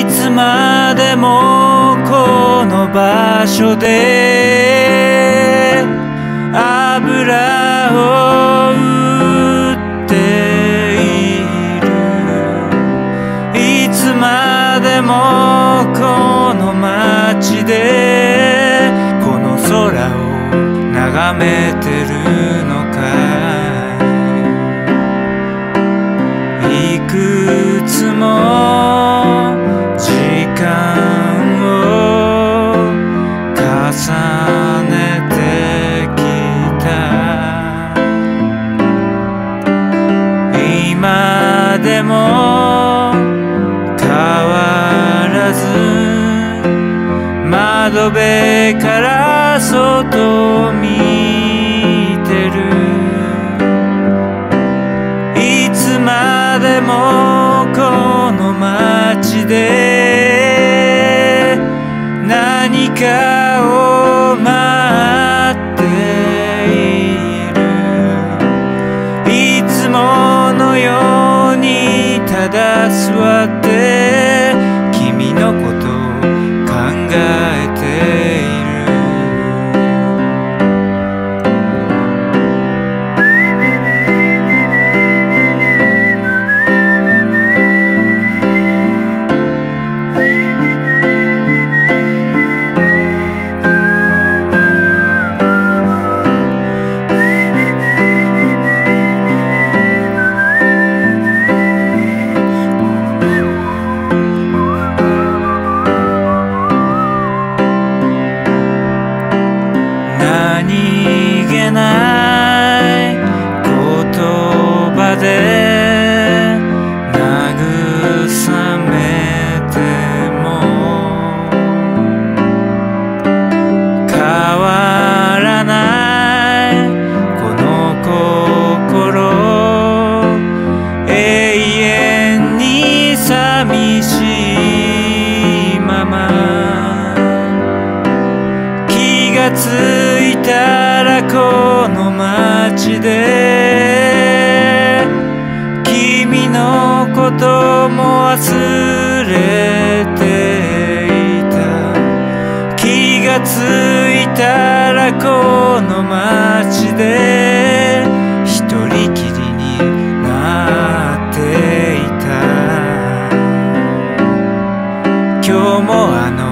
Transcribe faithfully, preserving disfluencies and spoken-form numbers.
いつまでもこの場所で油を売っている。いつまでもこの街でこの空を眺めてるのかい。いくつも時間を重ねてきた。今でも変わらず窓辺から外を見てる。いつまでもこの街で何かを待っている。いつものようにただ座って君のことを考えている。何気ない言葉で慰めても変わらないこの心、永遠に寂しいまま。気がついたらこの街で君のことも忘れていた。気がついたらこの街で一人きりになっていた。今日もあの